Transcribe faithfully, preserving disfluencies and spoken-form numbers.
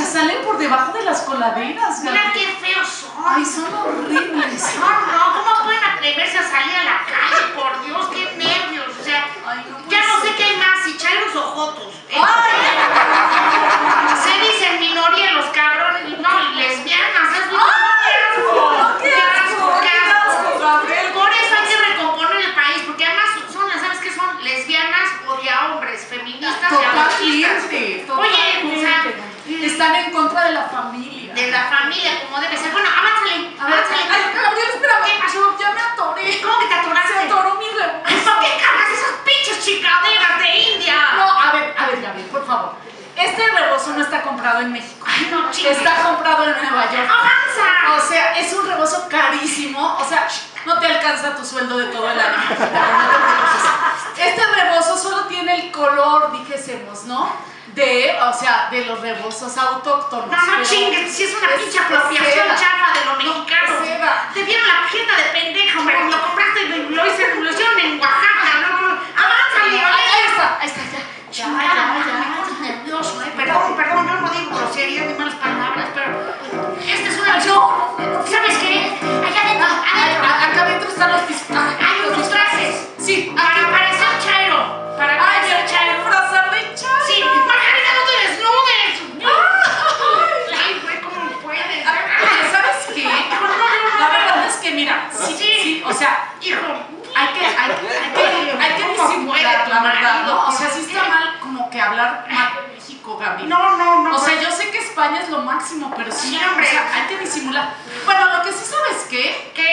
salen por debajo de las coladeras, Gaby. Mira qué feos son. Ay, son horribles. No, no, ¿cómo pueden atreverse a salir a la calle? Por Dios, qué nervios. O sea, Ay, no ya no ser. sé qué hay más, si chairos o jotos. Ay. Se dicen minoría los cabrones, no, y lesbianas. ¿Es ¡Ay! ¡Qué asco! ¡Qué asco, Gabriel! Por eso hay que recomponer el país, porque además son, ¿sabes qué son? Lesbianas odia hombres, feministas y machistas. Totalmente, Oye, o sea, están en contra de la familia. de la familia, como debe ser. Bueno, avánzale, A ver, avánzale. ay, Gabriel, espérame. ¿Qué pasó? Ya me atoré. ¿Cómo que te atoraste? Se atoró mi Ay, rebozo. ¿por qué cargas esas pinches chicaderas de India? No, a ver, a ver, Gabriel, por favor. Este rebozo no está comprado en México. Ay, no, chingues. Está comprado en Nueva York. ¡Avanza! O sea, es un rebozo carísimo. O sea, no te alcanza tu sueldo de todo el año. Este rebozo solo tiene el color, dijésemos, ¿no? De, o sea, de los rebozos autóctonos. No, no pero chingues, si es una es pinche apropiación seda. chafa de lo mexicano. es seda. Te vieron la jeta de pendejo, hombre. Lo compraste y lo hice, lo hicieron en Oaxaca, ¿no? ¡Avanzale! Ahí, ahí está, ahí está, ya. Chingada, Ya, ya, me ya. puse nervioso, ¿eh? Perdón, perdón, yo no digo groserías ni malas palabras, pero esta es una... Ay, no, no, no. ¿Sabes qué? Allá adentro, Ay, adentro, a- acá adentro están los disfraces. hay unos trajes. Sí, Para parecer chairo. Para Ay, parecer me chairo. disfrazar de chairo. Sí, Margarita, no te desnudes. Ay, güey, ¿cómo puedes? Oye, ¿sabes qué? La verdad es que, mira, sí, Sí. sí, o sea, Hijo. hay que, hay, hay que, hay que disimular, la verdad, ¿no? O sea, sí está mal como que hablar mal de México, Gaby. No, no, no. O sea, yo sé que España es lo máximo, pero sí, Sí, hombre. o sea, hay que disimular. Bueno, lo que sí sabes, ¿qué? ¿Qué?